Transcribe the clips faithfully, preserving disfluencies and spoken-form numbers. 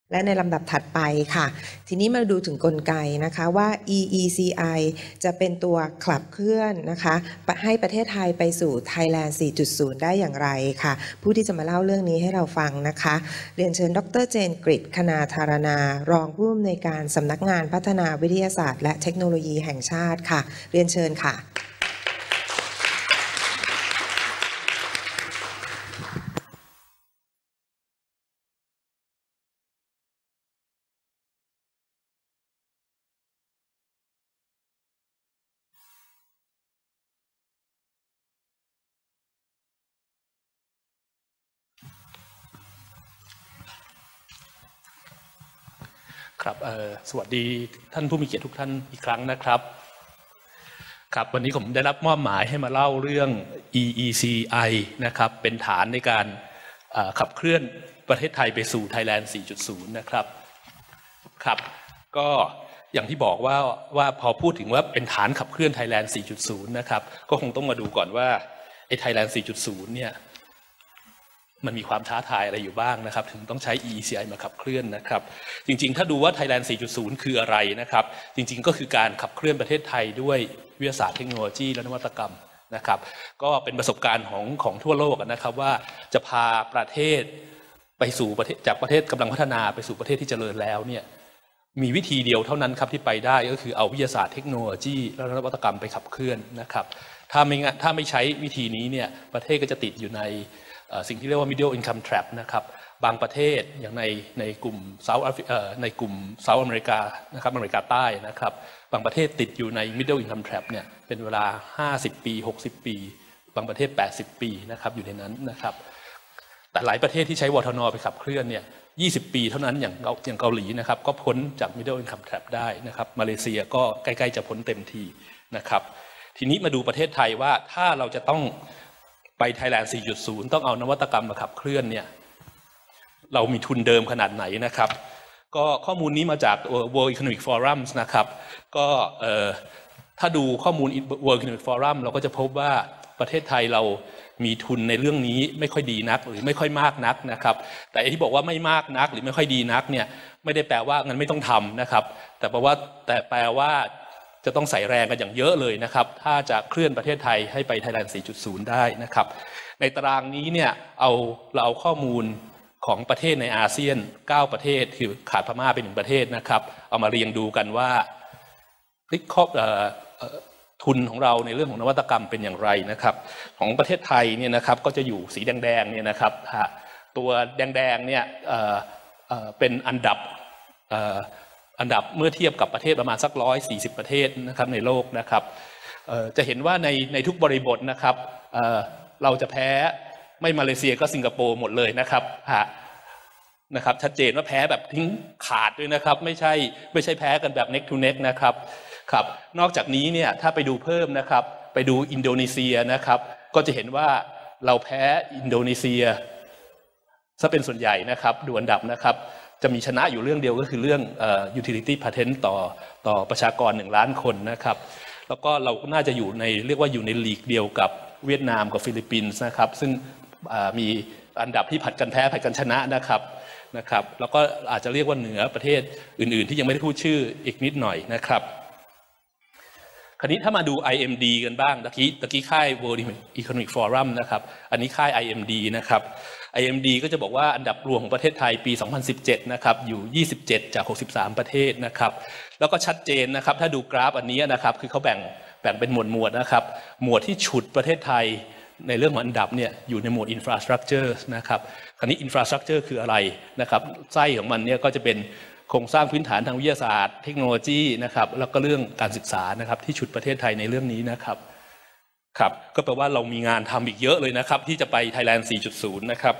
และในลำดับถัดไปค่ะทีนี้มาดูถึงกลไกนะคะว่า อี อี ซี ไอ จะเป็นตัวขับเคลื่อนนะคะให้ประเทศไทยไปสู่ Thailand สี่จุดศูนย์ ได้อย่างไรค่ะผู้ที่จะมาเล่าเรื่องนี้ให้เราฟังนะคะเรียนเชิญดร.เจนกฤษ คณาธารณารองผู้อำนวยการสำนักงานพัฒนาวิทยาศาสตร์และเทคโนโลยีแห่งชาติค่ะเรียนเชิญค่ะครับสวัสดีท่านผู้มีเกียรติทุกท่านอีกครั้งนะครับครับวันนี้ผมได้รับมอบหมายให้มาเล่าเรื่อง อี อี ซี ไอ นะครับเป็นฐานในการขับเคลื่อนประเทศไทยไปสู่ Thailand สี่จุดศูนย์ นะครับครับก็อย่างที่บอกว่าว่าพอพูดถึงว่าเป็นฐานขับเคลื่อน Thailand สี่จุดศูนย์ นะครับก็คงต้องมาดูก่อนว่าไอ้ Thailand สี่จุดศูนย์ เนี่ยมันมีความท้าทายอะไรอยู่บ้างนะครับถึงต้องใช้ อี อี ซี ไอ มาขับเคลื่อนนะครับจริงๆถ้าดูว่า Thailand สี่จุดศูนย์ คืออะไรนะครับจริงๆก็คือการขับเคลื่อนประเทศไทยด้วยวิทยาศาสตร์เทคโนโลยีและนวัตกรรมนะครับก็เป็นประสบการณ์ของของทั่วโลกนะครับว่าจะพาประเทศไปสู่ประเทศจากประเทศกำลังพัฒนาไปสู่ประเทศที่เจริญแล้วเนี่ยมีวิธีเดียวเท่านั้นครับที่ไปได้ก็คือเอาวิทยาศาสตร์เทคโนโลยีและนวัตกรรมไปขับเคลื่อนนะครับถ้าไม่ถ้าไม่ใช้วิธีนี้เนี่ยประเทศก็จะติดอยู่ในสิ่งที่เรียกว่า middle income trap นะครับบางประเทศอย่างในในกลุ่มเซาท์ในกลุ่มเซาท์อเมริกานะครับอเมริกาใต้นะครับบางประเทศติดอยู่ใน middle income trap เนี่ยเป็นเวลาห้าสิบปีหกสิบปีบางประเทศแปดสิบปีนะครับอยู่ในนั้นนะครับแต่หลายประเทศที่ใช้วทน.ไปขับเคลื่อนเนี่ยยี่สิบปีเท่านั้นอย่างอย่างเกาหลีนะครับก็พ้นจาก middle income trap ได้นะครับมาเลเซียก็ใกล้ๆจะพ้นเต็มทีนะครับทีนี้มาดูประเทศไทยว่าถ้าเราจะต้องไป Thailand สี่จุดศูนย์ ต้องเอานวัตกรรมมาขับเคลื่อนเนี่ยเรามีทุนเดิมขนาดไหนนะครับก็ข้อมูลนี้มาจาก World Economic Forum นะครับก็ถ้าดูข้อมูล World Economic Forum เราก็จะพบว่าประเทศไทยเรามีทุนในเรื่องนี้ไม่ค่อยดีนักหรือไม่ค่อยมากนักนะครับแต่ที่บอกว่าไม่มากนักหรือไม่ค่อยดีนักเนี่ยไม่ได้แปลว่างั้นไม่ต้องทำนะครับแต่แปลว่าแต่แปลว่าจะต้องใส่แรงกันอย่างเยอะเลยนะครับถ้าจะเคลื่อนประเทศไทยให้ไป Thailand สี่จุดศูนย์ ได้นะครับในตารางนี้เนี่ยเอาเราเอาข้อมูลของประเทศในอาเซียนเก้าประเทศคือขาดพม่าเป็นหนึ่งประเทศนะครับเอามาเรียงดูกันว่าทุนของเราในเรื่องของนวัตกรรมเป็นอย่างไรนะครับของประเทศไทยเนี่ยนะครับก็จะอยู่สีแดงๆเนี่ยนะครับตัวแดงๆเนี่ยเป็นอันดับอันดับเมื่อเทียบกับประเทศประมาณสักร้อยสี่สิบประเทศนะครับในโลกนะครับจะเห็นว่าในในทุกบริบทนะครับเราจะแพ้ไม่มาเลเซียก็สิงคโปร์หมดเลยนะครับนะครับชัดเจนว่าแพ้แบบทิ้งขาดด้วยนะครับไม่ใช่ไม่ใช่แพ้กันแบบ neck to neck นะครับครับนอกจากนี้เนี่ยถ้าไปดูเพิ่มนะครับไปดูอินโดนีเซียนะครับก็จะเห็นว่าเราแพ้อินโดนีเซียซะเป็นส่วนใหญ่นะครับดูอันดับนะครับจะมีชนะอยู่เรื่องเดียวก็คือเรื่อง utility patent ต่อต่อประชากรหนึ่งล้านคนนะครับแล้วก็เราน่าจะอยู่ในเรียกว่าอยู่ในลีกเดียวกับเวียดนามกับฟิลิปปินส์นะครับซึ่งมีอันดับที่ผัดกันแพ้ผัดกันชนะนะครับนะครับแล้วก็อาจจะเรียกว่าเหนือประเทศอื่นๆที่ยังไม่ได้พูดชื่ออีกนิดหน่อยนะครับคราวนี้ถ้ามาดู ไอ เอ็ม ดี กันบ้างตะกี้ตะกี้ค่าย World Economic Forum นะครับอันนี้ค่าย ไอ เอ็ม ดี นะครับ ไอ เอ็ม ดี ก็จะบอกว่าอันดับรวมของประเทศไทยปีสองพันสิบเจ็ดนะครับอยู่ยี่สิบเจ็ดจากหกสิบสามประเทศนะครับแล้วก็ชัดเจนนะครับถ้าดูกราฟอันนี้นะครับคือเขาแบ่งแบ่งเป็นหมวดหมวดนะครับหมวดที่ฉุดประเทศไทยในเรื่องของอันดับเนี่ยอยู่ในหมวด infrastructure นะครับคราวนี้ infrastructure คืออะไรนะครับไส้ของมันเนี่ยก็จะเป็นโครงสร้างพื้นฐานทางวิทยาศาสตร์เทคโนโลยีนะครับแล้วก็เรื่องการศึกษานะครับที่ฉุดประเทศไทยในเรื่องนี้นะครับครับก็แปลว่าเรามีงานทำอีกเยอะเลยนะครับที่จะไป Thailand สี่จุดศูนย์ นะครับ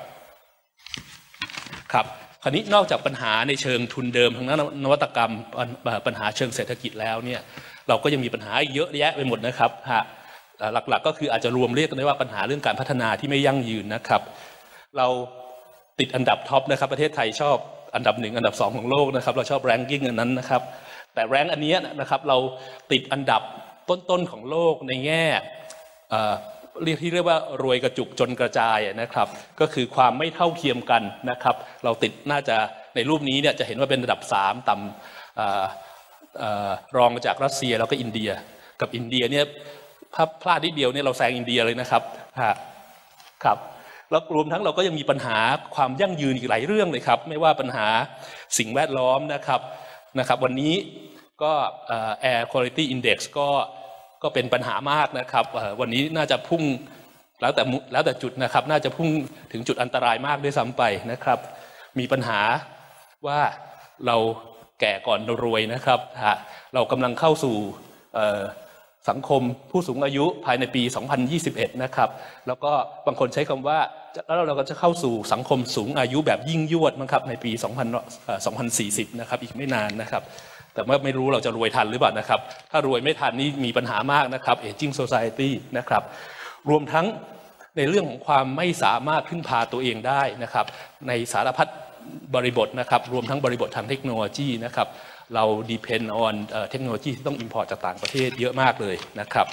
ครับคราวนี้นอกจากปัญหาในเชิงทุนเดิมทางด้านนวัตกรรมปัญหาเชิงเศรษฐกิจแล้วเนี่ยเราก็ยังมีปัญหาอีกเยอะแยะไปหมดนะครับฮะหลักๆก็คืออาจจะรวมเรียกกันได้ว่าปัญหาเรื่องการพัฒนาที่ไม่ยั่งยืนนะครับเราติดอันดับท็อปนะครับประเทศไทยชอบอันดับหนึ่งอันดับสองของโลกนะครับเราชอบแรงกิ้งอันนั้นนะครับแต่แรงอันนี้นะครับเราติดอันดับต้นๆของโลกในแง่เรียกที่เรียกว่ารวยกระจุกจนกระจายนะครับก็คือความไม่เท่าเทียมกันนะครับเราติดน่าจะในรูปนี้เนี่ยจะเห็นว่าเป็นระดับสามต่ำรองจากรัสเซียแล้วก็อินเดียกับอินเดียเนี่ยถ้าพลาดนิดเดียวเนี่ยเราแซงอินเดียเลยนะครับครับแล้วรวมทั้งเราก็ยังมีปัญหาความยั่งยืนอีกหลายเรื่องเลยครับไม่ว่าปัญหาสิ่งแวดล้อมนะครับนะครับวันนี้ก็ Air Quality Index ก็ก็เป็นปัญหามากนะครับวันนี้น่าจะพุ่งแล้วแต่แล้วแต่จุดนะครับน่าจะพุ่งถึงจุดอันตรายมากด้วยซ้ำไปนะครับมีปัญหาว่าเราแก่ก่อนรวยนะครับเรากำลังเข้าสู่สังคมผู้สูงอายุภายในปีสองพันยี่สิบเอ็ดนะครับแล้วก็บางคนใช้คำว่าแล้วเราก็จะเข้าสู่สังคมสูงอายุแบบยิ่งยวดมั้งครับในปีสองพันสี่สิบนะครับอีกไม่นานนะครับแต่ว่าไม่รู้เราจะรวยทันหรือเปล่านะครับถ้ารวยไม่ทันนี่มีปัญหามากนะครับ Aging Society นะครับรวมทั้งในเรื่องของความไม่สามารถพึ่งพาตัวเองได้นะครับในสารพัดบริบทนะครับรวมทั้งบริบททางเทคโนโลยีนะครับเรา depend on เทคโนโลยีที่ต้อง import จากต่างประเทศเยอะมากเลยนะครับ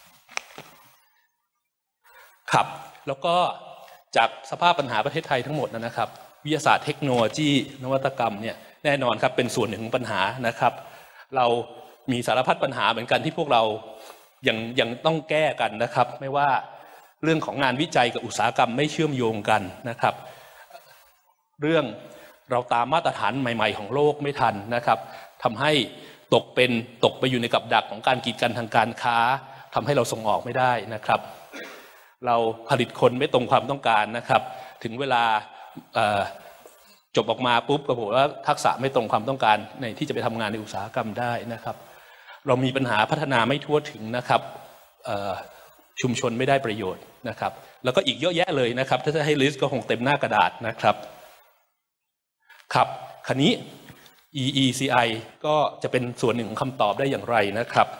ครับแล้วก็จากสภาพปัญหาประเทศไทยทั้งหมดนะครับวิทยาศาสตร์เทคโนโลยีนวัตกรรมเนี่ยแน่นอนครับเป็นส่วนหนึ่งของปัญหานะครับเรามีสารพัดปัญหาเหมือนกันที่พวกเรายังยังต้องแก้กันนะครับไม่ว่าเรื่องของงานวิจัยกับอุตสาหกรรมไม่เชื่อมโยงกันนะครับเรื่องเราตามมาตรฐานใหม่ๆของโลกไม่ทันนะครับทำให้ตกเป็นตกไปอยู่ในกับดักของการกีดกันทางการค้าทำให้เราส่งออกไม่ได้นะครับเราผลิตคนไม่ตรงความต้องการนะครับถึงเวลาจบออกมาปุ๊บก็บอกว่าทักษะไม่ตรงความต้องการในที่จะไปทำงานในอุตสาหกรรมได้นะครับเรามีปัญหาพัฒนาไม่ทั่วถึงนะครับชุมชนไม่ได้ประโยชน์นะครับแล้วก็อีกเยอะแยะเลยนะครับถ้าจะให้ลิสต์ก็คงเต็มหน้ากระดาษนะครับครับคราวนี้ อี อี ซี ไอ ก็จะเป็นส่วนหนึ่งของคำตอบได้อย่างไรนะครับ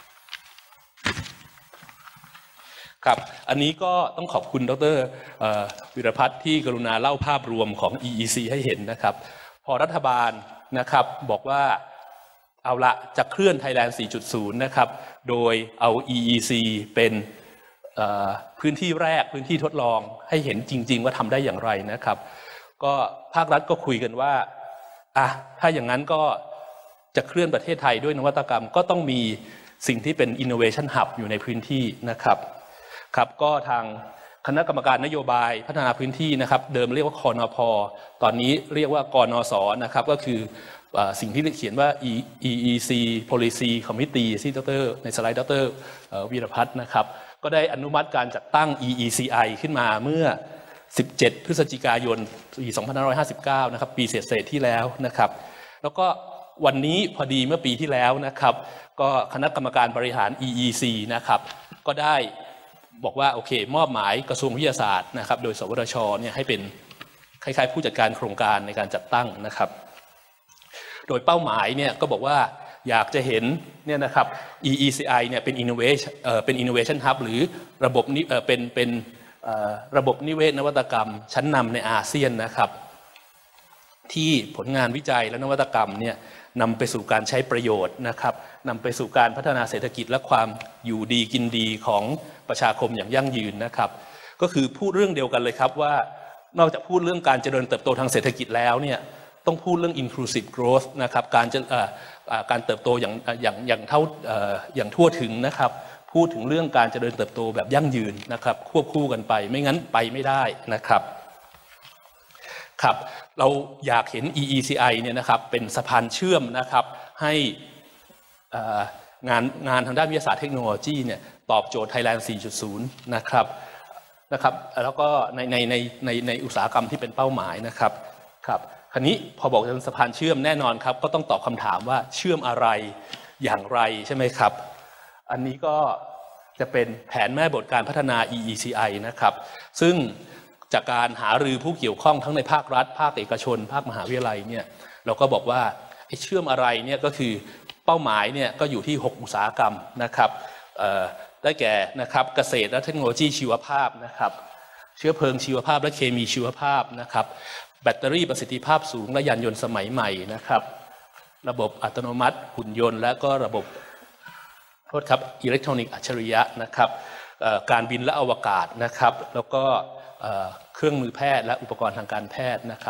ครับอันนี้ก็ต้องขอบคุณดร.วิรพัฒน์ที่กรุณาเล่าภาพรวมของ อี อี ซี ให้เห็นนะครับพอรัฐบาลนะครับบอกว่าเอาละจะเคลื่อน Thailand สี่จุดศูนย์ นะครับโดยเอา อี อี ซี เป็นพื้นที่แรกพื้นที่ทดลองให้เห็นจริงๆว่าทำได้อย่างไรนะครับก็ภาครัฐก็คุยกันว่าอ่ะถ้าอย่างนั้นก็จะเคลื่อนประเทศไทยด้วยนวัตกรรมก็ต้องมีสิ่งที่เป็น Innovation Hub อยู่ในพื้นที่นะครับครับก็ทางคณะกรรมการนโยบายพัฒนาพื้นที่นะครับเดิมเรียกว่าคนพ.ตอนนี้เรียกว่ากนส.นะครับก็คือสิ่งที่เขียนว่า อี อี ซี Policy Committee ที่ดร.ในสไลด์ดร.วีรพัฒน์นะครับก็ได้อนุมัติการจัดตั้ง อี อี ซี ไอ ขึ้นมาเมื่อสิบเจ็ดพฤศจิกายนปีสองพันห้าร้อยห้าสิบเก้านะครับปีเศษๆที่แล้วนะครับแล้วก็วันนี้พอดีเมื่อปีที่แล้วนะครับก็คณะกรรมการบริหาร อี อี ซี นะครับก็ได้บอกว่าโอเคมอบหมายกระทรวงวิทยาศาสตร์นะครับโดยสวทช.เนี่ยให้เป็นคล้ายๆผู้จัดการโครงการในการจัดตั้งนะครับโดยเป้าหมายเนี่ยก็บอกว่าอยากจะเห็นเนี่ยนะครับ อี อี ซี ไอ เนี่ยเป็น innovation เอ่อเป็น innovation hub หรือระบบนี้เอ่อเป็นเป็นระบบนิเวศนวัตกรรมชั้นนำในอาเซียนนะครับที่ผลงานวิจัยและนวัตกรรมเนี่ยนำไปสู่การใช้ประโยชน์นะครับนำไปสู่การพัฒนาเศรษฐกิจและความอยู่ดีกินดีของประชาคมอย่างยั่งยืนนะครับก็คือพูดเรื่องเดียวกันเลยครับว่านอกจากพูดเรื่องการเจริญเติบโตทางเศรษฐกิจแล้วเนี่ยต้องพูดเรื่อง inclusive growth นะครับการจะการเติบโตอย่างอย่างอย่างเท่าอย่างทั่วถึงนะครับพูดถึงเรื่องการเจริญเติบโตแบบยั่งยืนนะครับควบคู่กันไปไม่งั้นไปไม่ได้นะครับครับเราอยากเห็น อี อี ซี ไอ เนี่ยนะครับเป็นสะพานเชื่อมนะครับให้งานงานทางด้านวิทยาศาสตร์เทคโนโลยีเนี่ยตอบโจทย์ Thailand สี่จุดศูนย์ นะครับนะครับแล้วก็ในในในในในอุตสาหกรรมที่เป็นเป้าหมายนะครับครับคราวนี้พอบอกเป็นสะพานเชื่อมแน่นอนครับก็ต้องตอบคำถามว่าเชื่อมอะไรอย่างไรใช่ไหมครับอันนี้ก็จะเป็นแผนแม่บทการพัฒนา อี อี ซี ไอ นะครับซึ่งจากการหารือผู้เกี่ยวข้องทั้งในภาครัฐภาคเอกชนภาคมหาวิทยาลัยเนี่ยเราก็บอกว่าเชื่อมอะไรเนี่ยก็คือเป้าหมายเนี่ยก็อยู่ที่หกอุตสาหกรรมนะครับได้แก่นะครับเกษตรและเทคโนโลยีชีวภาพนะครับเชื้อเพลิงชีวภาพและเคมีชีวภาพนะครับแบตเตอรี่ประสิทธิภาพสูงและยานยนต์สมัยใหม่นะครับระบบอัตโนมัติหุ่นยนต์และก็ระบบโทษครับอิเล็กทรอนิกส์อัจฉริยะนะครับการบินและอวกาศนะครับแล้วก็เครื่องมือแพทย์และอุปกรณ์ทางการแพทย์นะครับ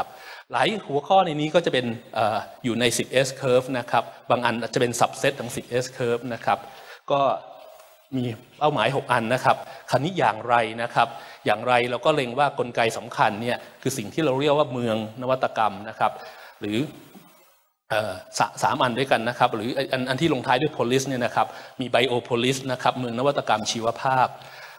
หลายหัวข้อในนี้ก็จะเป็น อ, อยู่ใน สิบ เอส curve นะครับบางอันจะเป็น subset ของ สิบ เอส curve นะครับก็มีเป้าหมายหกอันนะครับคราวนี้อย่างไรนะครับอย่างไรเราก็เล็งว่ากลไกสำคัญเนี่ยคือสิ่งที่เราเรียกว่าเมืองนวัตกรรมนะครับหรือส, สามอันด้วยกันนะครับหรืออัน, อันที่ลงท้ายด้วย polis เนี่ยนะครับมี biopolis นะครับเมืองนวัตกรรมชีวภาพ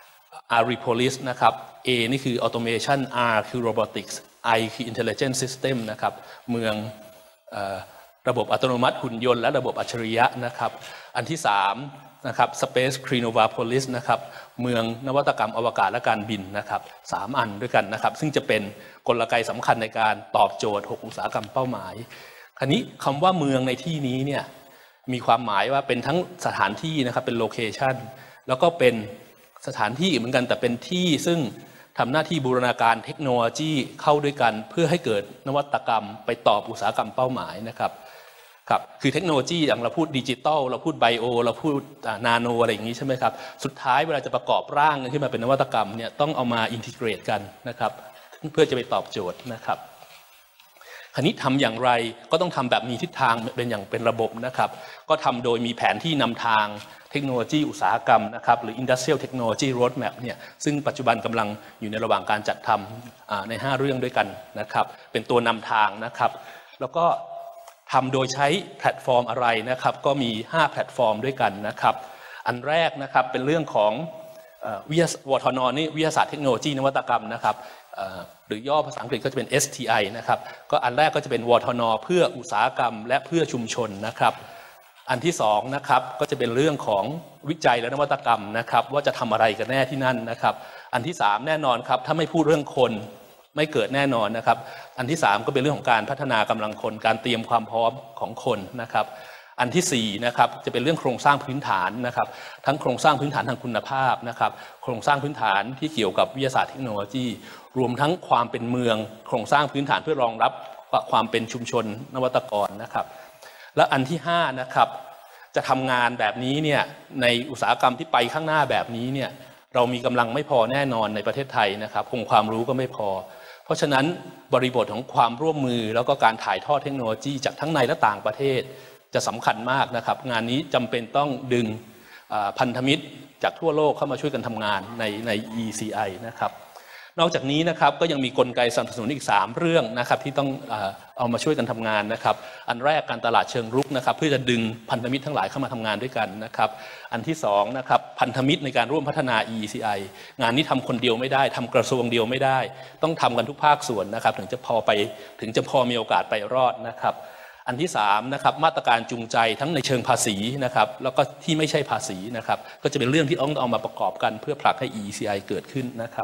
aripolis นะครับ A นี่คือ automation R คือ robotics I คือ intelligent system นะครับเมืองระบบอัตโนมัติหุ่นยนต์และระบบอัจฉริยะนะครับอันที่สามนะครับ Space Crenovapolis นะครับเมืองนวัตกรรมอวกาศและการบินนะครับสามอันด้วยกันนะครับซึ่งจะเป็นกลไกสำคัญในการตอบโจทย์หกอุตสาหกรรมเป้าหมายคราวนี้คำว่าเมืองในที่นี้เนี่ยมีความหมายว่าเป็นทั้งสถานที่นะครับเป็นโลเคชันแล้วก็เป็นสถานที่เหมือนกันแต่เป็นที่ซึ่งทำหน้าที่บูรณาการเทคโนโลยีเข้าด้วยกันเพื่อให้เกิดนวัตกรรมไปตอบอุตสาหกรรมเป้าหมายนะครับครับคือเทคโนโลยีอย่างเราพูดดิจิตอลเราพูดไบโอเราพูดนาโนอะไรอย่างนี้ใช่ไหมครับสุดท้ายเวลาจะประกอบร่างขึ้นมาเป็นนวัตกรรมเนี่ยต้องเอามาอินทิเกรตกันนะครับเพื่อจะไปตอบโจทย์นะครับคราวนี้ทำอย่างไรก็ต้องทำแบบมีทิศทางเป็นอย่างเป็นระบบนะครับก็ทำโดยมีแผนที่นำทางเทคโนโลยีอุตสาหกรรมนะครับหรือ Industrial Technology Roadmap เนี่ยซึ่งปัจจุบันกำลังอยู่ในระหว่างการจัดทำในห้าเรื่องด้วยกันนะครับเป็นตัวนำทางนะครับแล้วก็ทำโดยใช้แพลตฟอร์มอะไรนะครับก็มีห้าแพลตฟอร์มด้วยกันนะครับอันแรกนะครับเป็นเรื่องของวิทยาวทนนี่วิทยาศาสตร์เทคโนโลยีนวัตกรรมนะครับหรือย่อภาษาอังกฤษก็จะเป็น เอส ที ไอ นะครับก็อันแรกก็จะเป็นวทนเพื่ออุตสาหกรรมและเพื่อชุมชนนะครับอันที่สองนะครับก็จะเป็นเรื่องของวิจัยและนวัตกรรมนะครับว่าจะทำอะไรกันแน่ที่นั่นนะครับอันที่สามแน่นอนครับถ้าไม่พูดเรื่องคนไม่เกิดแน่นอนนะครับอันที่สามก็เป็นเรื่องของการพัฒนากำลังคนการเตรียมความพร้อมของคนนะครับอันที่สี่นะครับจะเป็นเรื่องโครงสร้างพื้นฐานนะครับทั้งโครงสร้างพื้นฐานทางคุณภาพนะครับโครงสร้างพื้นฐานที่เกี่ยวกับวิทยาศาสตร์เทคโนโลยีรวมทั้งความเป็นเมืองโครงสร้างพื้นฐานเพื่อรองรับความเป็นชุมชนนวัตกรนะครับและอันที่ห้านะครับจะทำงานแบบนี้เนี่ยในอุตสาหกรรมที่ไปข้างหน้าแบบนี้เนี่ยเรามีกำลังไม่พอแน่นอนในประเทศไทยนะครับองค์ความรู้ก็ไม่พอเพราะฉะนั้นบริบทของความร่วมมือแล้วก็การถ่ายทอดเทคโนโลยีจากทั้งในและต่างประเทศจะสำคัญมากนะครับงานนี้จำเป็นต้องดึงพันธมิตรจากทั่วโลกเข้ามาช่วยกันทำงานในใน อี ซี ไอ นะครับนอกจากนี้นะครับก็ยังมีกลไกสนับสนุนอีกสามเรื่องนะครับที่ต้องเอามาช่วยกันทำงานนะครับอันแรกการตลาดเชิงรุกนะครับเพื่อจะดึงพันธมิตรทั้งหลายเข้ามาทำงานด้วยกันนะครับอันที่สองนะครับพันธมิตรในการร่วมพัฒนา อี ซี ไอ งานนี้ทำคนเดียวไม่ได้ทำกระทรวงเดียวไม่ได้ต้องทำกันทุกภาคส่วนนะครับถึงจะพอไปถึงจะพอมีโอกาสไปรอดนะครับอันที่สามนะครับมาตรการจูงใจทั้งในเชิงภาษีนะครับแล้วก็ที่ไม่ใช่ภาษีนะครับก็จะเป็นเรื่องที่ต้องเอามาประกอบกันเพื่อผลักให้ อี ซี ไอ เกิดขึ้นนะครับ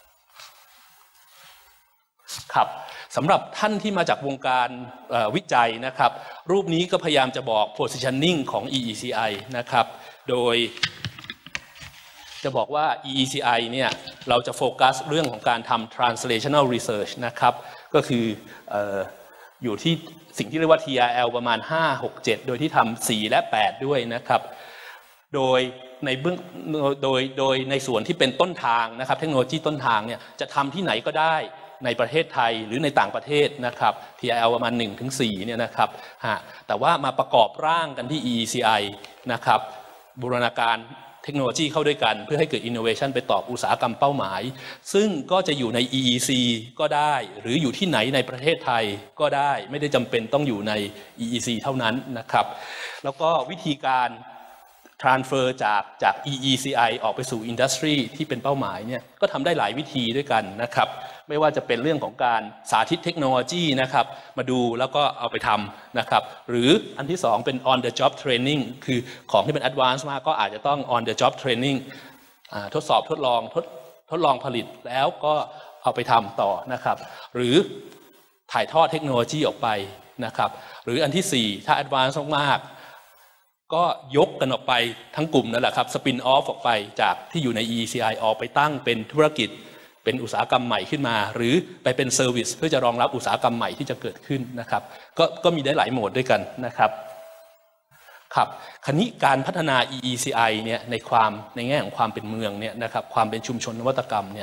ครับสำหรับท่านที่มาจากวงการวิจัยนะครับรูปนี้ก็พยายามจะบอก positioning ของ อี อี ซี ไอ นะครับโดยจะบอกว่า อี อี ซี ไอ เนี่ยเราจะโฟกัสเรื่องของการทำ translational research นะครับก็คืออยู่ที่สิ่งที่เรียกว่า ที อาร์ แอล ประมาณห้า หก เจ็ดโดยที่ทำสี่และแปดด้วยนะครับโดยในเบื้องโดยโดยในส่วนที่เป็นต้นทางนะครับเทคโนโลยีต้นทางเนี่ยจะทำที่ไหนก็ได้ในประเทศไทยหรือในต่างประเทศนะครับ ที อาร์ แอล ประมาณ หนึ่งถึงสี่ เนี่ยนะครับฮะแต่ว่ามาประกอบร่างกันที่ อี อี ซี ไอ นะครับบูรณาการเทคโนโลยีเข้าด้วยกันเพื่อให้เกิด innovation ไปตอบอุตสาหกรรมเป้าหมายซึ่งก็จะอยู่ใน อี อี ซี ก็ได้หรืออยู่ที่ไหนในประเทศไทยก็ได้ไม่ได้จำเป็นต้องอยู่ใน อี อี ซี เท่านั้นนะครับแล้วก็วิธีการ transfer จากจาก อี อี ซี ไอ ออกไปสู่ industry ที่เป็นเป้าหมายเนี่ยก็ทำได้หลายวิธีด้วยกันนะครับไม่ว่าจะเป็นเรื่องของการสาธิตเทคโนโลยีนะครับมาดูแล้วก็เอาไปทำนะครับหรืออันที่สองเป็น on the job training คือของที่เป็น advanced มากก็อาจจะต้อง on the job training ทดสอบทดลองทดทดลองผลิตแล้วก็เอาไปทำต่อนะครับหรือถ่ายทอดเทคโนโลยีออกไปนะครับหรืออันที่สี่ถ้า advanced มากก็ยกกันออกไปทั้งกลุ่มนั่นแหละครับสปินออฟออกไปจากที่อยู่ใน อี อี ซี ไอ ออกไปตั้งเป็นธุรกิจเป็นอุตสาหกรรมใหม่ขึ้นมาหรือไปเป็นเซอร์วิสเพื่อจะรองรับอุตสาหกรรมใหม่ที่จะเกิดขึ้นนะครับก็ก็มีได้หลายโหมดด้วยกันนะครับครับคราวนี้การพัฒนา อี อี ซี ไอ เนี่ยในความในแง่ของความเป็นเมืองเนี่ยนะครับความเป็นชุมชนนวัตกรรมเนี่ย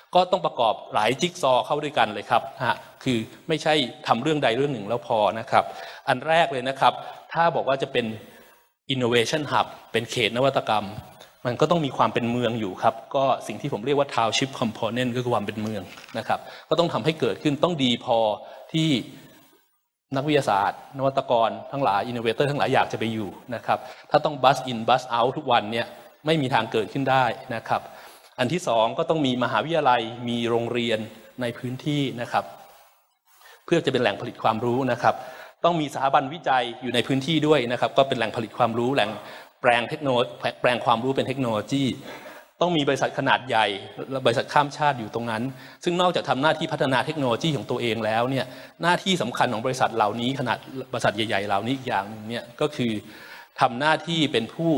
ก็ต้องประกอบหลายจิ๊กซอว์เข้าด้วยกันเลยครับฮะคือไม่ใช่ทำเรื่องใดเรื่องหนึ่งแล้วพอนะครับอันแรกเลยนะครับถ้าบอกว่าจะเป็น innovation hub เป็นเขตนวัตกรรมมันก็ต้องมีความเป็นเมืองอยู่ครับก็สิ่งที่ผมเรียกว่า township component ก็คือความเป็นเมืองนะครับก็ต้องทำให้เกิดขึ้นต้องดีพอที่นักวิทยาศาสตร์นวัตกรทั้งหลาย innovator ทั้งหลายอยากจะไปอยู่นะครับถ้าต้อง bus in bus out ทุกวันเนี่ยไม่มีทางเกิดขึ้นได้นะครับอันที่สองก็ต้องมีมหาวิทยาลัยมีโรงเรียนในพื้นที่นะครับเพื่อจะเป็นแหล่งผลิตความรู้นะครับต้องมีสถาบันวิจัยอยู่ในพื้นที่ด้วยนะครับก็เป็นแหล่งผลิตความรู้แหล่งแปลงเทคโนโลยีแปลงความรู้เป็นเทคโนโลยีต้องมีบริษัทขนาดใหญ่และบริษัทข้ามชาติอยู่ตรงนั้นซึ่งนอกจากทำหน้าที่พัฒนาเทคโนโลยีของตัวเองแล้วเนี่ยหน้าที่สำคัญของบริษัทเหล่านี้ขนาดบริษัทใหญ่ๆเหล่านี้อีกอย่างนึงเนี่ยก็คือทำหน้าที่เป็นผู้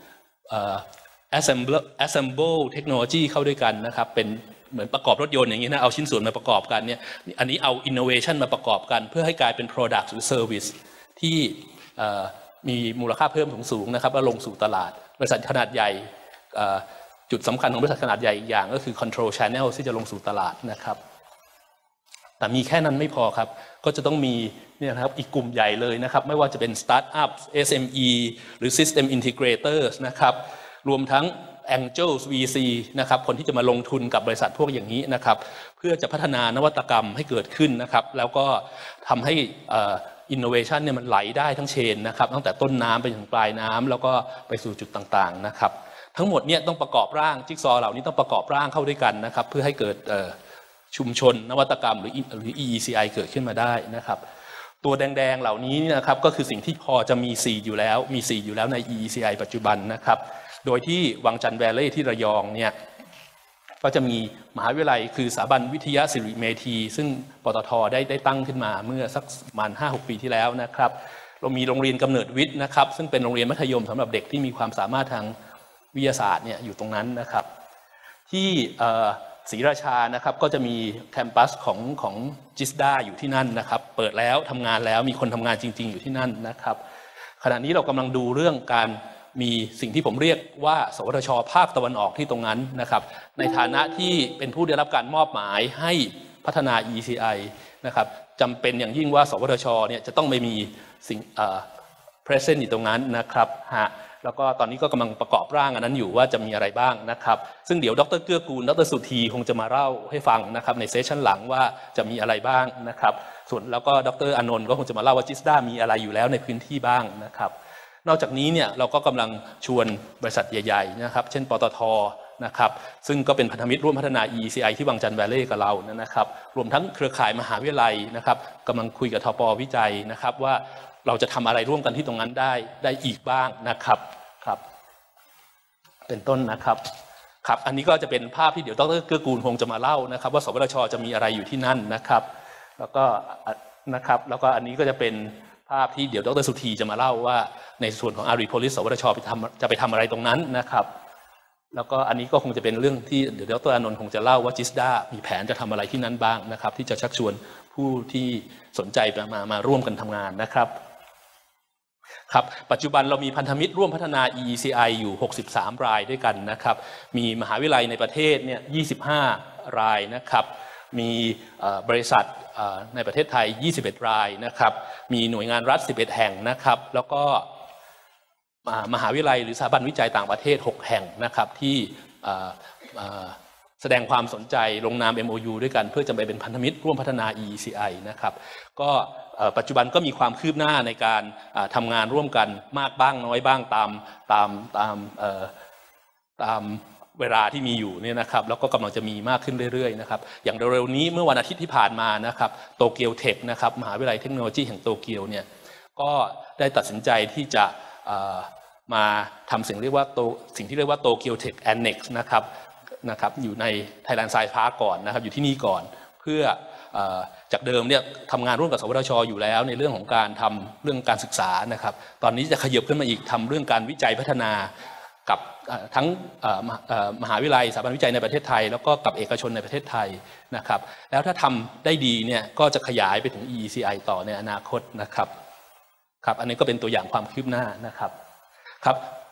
assemble assemble เทคโนโลยีเข้าด้วยกันนะครับเป็นเหมือนประกอบรถยนต์อย่างนี้นะเอาชิ้นส่วนมาประกอบกันเนี่ยอันนี้เอา innovation มาประกอบกันเพื่อให้กลายเป็น product หรือ service ที่มีมูลค่าเพิ่มสูงๆนะครับแล้วลงสู่ตลาดบริษัทขนาดใหญ่จุดสำคัญของบริษัทขนาดใหญ่อีกอย่างก็คือ control channel ที่จะลงสู่ตลาดนะครับแต่มีแค่นั้นไม่พอครับก็จะต้องมีเนี่ยนะครับอีกกลุ่มใหญ่เลยนะครับไม่ว่าจะเป็น startup เอส เอ็ม อี หรือ system integrators นะครับรวมทั้ง Angels วี ซี นะครับคนที่จะมาลงทุนกับบริษัทพวกอย่างนี้นะครับเพื่อจะพัฒนานวัตกรรมให้เกิดขึ้นนะครับแล้วก็ทำให้innovation เนี่ยมันไหลได้ทั้งเชนนะครับตั้งแต่ต้นน้ำไปถึงปลายน้ำแล้วก็ไปสู่จุดต่างๆนะครับทั้งหมดเนี่ยต้องประกอบร่างจิ๊กซอว์เหล่านี้ต้องประกอบร่างเข้าด้วยกันนะครับเพื่อให้เกิดชุมชนนวัตกรรมหรือ หรือ อี อี ซี ไอ เกิดขึ้นมาได้นะครับตัวแดงๆเหล่านี้นะครับก็คือสิ่งที่พอจะมีซีดอยู่แล้วมีซีดอยู่แล้วใน อี อี ซี ไอ ปัจจุบันนะครับโดยที่วังจันทร์แวลเลย์ที่ระยองเนี่ยก็จะมีมหาวิทยาลัยคือสถาบันวิทยาศิริเมธีซึ่งปตทได้ได้ตั้งขึ้นมาเมื่อสักประมาณ ห้าหก ปีที่แล้วนะครับเรามีโรงเรียนกำเนิดวิทย์นะครับซึ่งเป็นโรงเรียนมัธยมสำหรับเด็กที่มีความสามารถทางวิทยาศาสตร์เนี่ยอยู่ตรงนั้นนะครับที่ศรีราชานะครับก็จะมีแคมปัสของของจิสดาอยู่ที่นั่นนะครับเปิดแล้วทำงานแล้วมีคนทำงานจริงๆอยู่ที่นั่นนะครับขณะนี้เรากำลังดูเรื่องการมีสิ่งที่ผมเรียกว่าสวทช.ภาคตะวันออกที่ตรงนั้นนะครับในฐานะที่เป็นผู้ได้รับการมอบหมายให้พัฒนา อี อี ซี ไอ นะครับจำเป็นอย่างยิ่งว่าสวทช.เนี่ยจะต้องไม่มีสิ่งเอ่อ present อยู่ตรงนั้นนะครับฮะแล้วก็ตอนนี้ก็กำลังประกอบร่างอันนั้นอยู่ว่าจะมีอะไรบ้างนะครับซึ่งเดี๋ยวดร.เกื้อกูลดร.สุธีคงจะมาเล่าให้ฟังนะครับในเซสชั่นหลังว่าจะมีอะไรบ้างนะครับส่วนแล้วก็ดร.อานนท์ก็คงจะมาเล่าว่าจิสดามีอะไรอยู่แล้วในพื้นที่บ้างนะครับนอกจากนี้เนี่ยเราก็กำลังชวนบริษัทใหญ่ๆนะครับเช่นปตท.นะครับซึ่งก็เป็นพันธมิตรร่วมพัฒนา อี อี ซี ไอ ที่วังจันทร์แวลเลย์กับเรานะครับรวมทั้งเครือข่ายมหาวิทยาลัยนะครับกำลังคุยกับทป.วิจัยนะครับว่าเราจะทำอะไรร่วมกันที่ตรงนั้นได้ได้อีกบ้างนะครับครับเป็นต้นนะครับครับอันนี้ก็จะเป็นภาพที่เดี๋ยวดร.เกื้อกูลคงจะมาเล่านะครับว่าสวทช.จะมีอะไรอยู่ที่นั่นนะครับแล้วก็นะครับแล้วก็อันนี้ก็จะเป็นภาพที่เดี๋ยวดร.สุธีจะมาเล่าว่าในส่วนของอารีโพลิสสวทช.ไปทำจะไปทำอะไรตรงนั้นนะครับแล้วก็อันนี้ก็คงจะเป็นเรื่องที่เดี๋ยวดร.อานนท์คงจะเล่าว่าจิสดามีแผนจะทำอะไรที่นั่นบ้างนะครับที่จะชักชวนผู้ที่สนใจมามาร่วมกันทำงานนะครับครับปัจจุบันเรามีพันธมิตรร่วมพัฒนา อี อี ซี ไอ อยู่หกสิบสามรายด้วยกันนะครับมีมหาวิทยาลัยในประเทศเนี่ยยี่สิบห้ารายนะครับมีบริษัทในประเทศไทยยี่สิบเอ็ดรายนะครับมีหน่วยงานรัฐสิบเอ็ดแห่งนะครับแล้วก็มหาวิทยาลัยหรือสถาบันวิจัยต่างประเทศหกแห่งนะครับที่แสดงความสนใจลงนาม เอ็ม โอ ยู ด้วยกันเพื่อจะไปเป็นพันธมิตรร่วมพัฒนา อี อี ซี ไอ นะครับก็ปัจจุบันก็มีความคืบหน้าในการทำงานร่วมกันมากบ้างน้อยบ้างตามตามตามตามเวลาที่มีอยู่เนี่ยนะครับแล้วก็กำลังจะมีมากขึ้นเรื่อยๆนะครับอย่างเร็วๆนี้เมื่อวันอาทิตย์ที่ผ่านมานะครับโตเกียวเทคนะครับมหาวิทยาลัยเทคโนโลยีแห่งโตเกียวเนี่ยก็ได้ตัดสินใจที่จะมาทำสิ่งเรียกว่าสิ่งที่เรียกว่าโตเกียวเทคแอนเน็กซ์นะครับนะครับอยู่ใน Thailand Science Park ก่อนนะครับอยู่ที่นี่ก่อนเพื่อจากเดิมเนี่ยทำงานร่วมกับสวทช.อยู่แล้วในเรื่องของการทำเรื่องการศึกษานะครับตอนนี้จะขยับขึ้นมาอีกทำเรื่องการวิจัยพัฒนากับทั้งมหาวิทยาลัยสถาบันวิจัยในประเทศไทยแล้วก็กับเอกชนในประเทศไทยนะครับแล้วถ้าทำได้ดีเนี่ยก็จะขยายไปถึง อี อี ซี ไอ ต่อในอนาคตนะครับครับอันนี้ก็เป็นตัวอย่างความคืบหน้านะครับครับ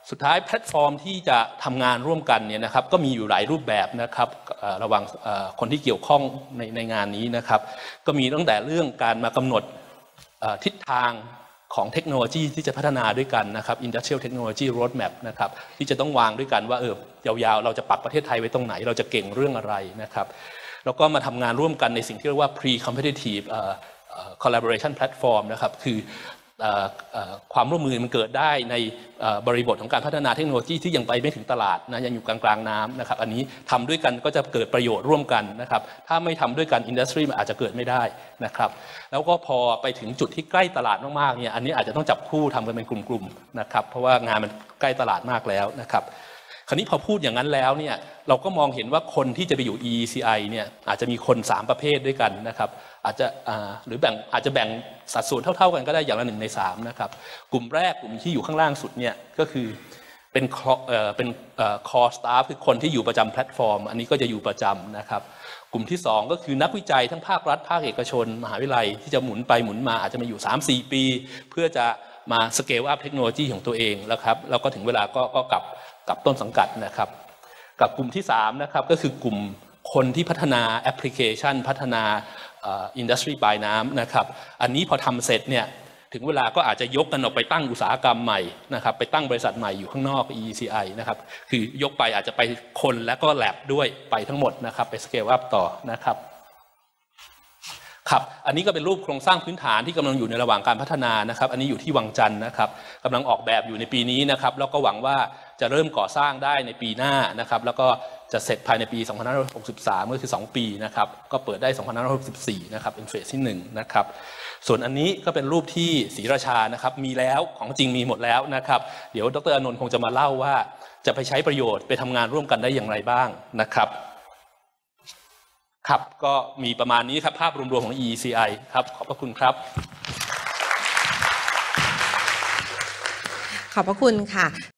สุดท้ายแพลตฟอร์มที่จะทำงานร่วมกันเนี่ยนะครับก็มีอยู่หลายรูปแบบนะครับระหว่างคนที่เกี่ยวข้องในในงานนี้นะครับก็มีตั้งแต่เรื่องการมากำหนดทิศทางของเทคโนโลยีที่จะพัฒนาด้วยกันนะครับ Industrial Technology Roadmap นะครับที่จะต้องวางด้วยกันว่าเออยาวๆเราจะปักประเทศไทยไว้ตรงไหนเราจะเก่งเรื่องอะไรนะครับแล้วก็มาทำงานร่วมกันในสิ่งที่เรียกว่า Pre-competitive Collaboration Platform นะครับคือความร่วมมือมันเกิดได้ในบริบทของการพัฒนาเทคโนโลยีที่ยังไปไม่ถึงตลาดนะยังอยู่กลางๆน้ำนะครับอันนี้ทำด้วยกันก็จะเกิดประโยชน์ร่วมกันนะครับถ้าไม่ทำด้วยกันอินดัสทรีมันอาจจะเกิดไม่ได้นะครับแล้วก็พอไปถึงจุดที่ใกล้ตลาดมากๆเนี่ยอันนี้อาจจะต้องจับคู่ทำกันเป็นกลุ่มๆนะครับเพราะว่างานมันใกล้ตลาดมากแล้วนะครับคราวนี้พอพูดอย่างนั้นแล้วเนี่ยเราก็มองเห็นว่าคนที่จะไปอยู่ อี อี ซี ไอ เนี่ยอาจจะมีคนสามประเภทด้วยกันนะครับอาจจะหรือแบ่งอาจจะแบ่งสัดส่วนเท่าๆกันก็ได้อย่างละหนึ่งในสามนะครับกลุ่มแรกกลุ่มที่อยู่ข้างล่างสุดเนี่ยก็คือเป็นเป็น core staff คือคนที่อยู่ประจำแพลตฟอร์มอันนี้ก็จะอยู่ประจำนะครับกลุ่มที่สองก็คือนักวิจัยทั้งภาครัฐภาคเอกชนมหาวิทยาลัยที่จะหมุนไปหมุนมาอาจจะมาอยู่ สามถึงสี่ ปีเพื่อจะมาสเกลอัพเทคโนโลยีของตัวเองแล้วครับแล้วก็ถึงเวลาก็ก็กลับกับต้นสังกัดนะครับกับกลุ่มที่สามนะครับก็คือกลุ่มคนที่พัฒนาแอปพลิเคชันพัฒนาอินดัสทรีปลายน้ำนะครับอันนี้พอทำเสร็จเนี่ยถึงเวลาก็อาจจะยกกันออกไปตั้งอุตสาหกรรมใหม่นะครับไปตั้งบริษัทใหม่อยู่ข้างนอก อี อี ซี ไอ นะครับคือยกไปอาจจะไปคนและก็แลบด้วยไปทั้งหมดนะครับไปสเกลอัพต่อนะครับครับอันนี้ก็เป็นรูปโครงสร้างพื้นฐานที่กำลังอยู่ในระหว่างการพัฒนานะครับอันนี้อยู่ที่วังจันทร์นะครับกำลังออกแบบอยู่ในปีนี้นะครับแล้วก็หวังว่าจะเริ่มก่อสร้างได้ในปีหน้านะครับแล้วก็จะเสร็จภายในปีสองพันห้าร้อยหกสิบสามก็คือสองปีนะครับก็เปิดได้สองพันห้าร้อยหกสิบสี่นะครับเป็นเฟสที่หนึ่งนะครับส่วนอันนี้ก็เป็นรูปที่ศรีราชานะครับมีแล้วของจริงมีหมดแล้วนะครับเดี๋ยวดร.อานนท์คงจะมาเล่าว่าจะไปใช้ประโยชน์ไปทำงานร่วมกันได้อย่างไรบ้างนะครับครับก็มีประมาณนี้ครับภาพรวมๆของ อี อี ซี ไอ ครับขอบพระคุณครับขอบพระคุณค่ะ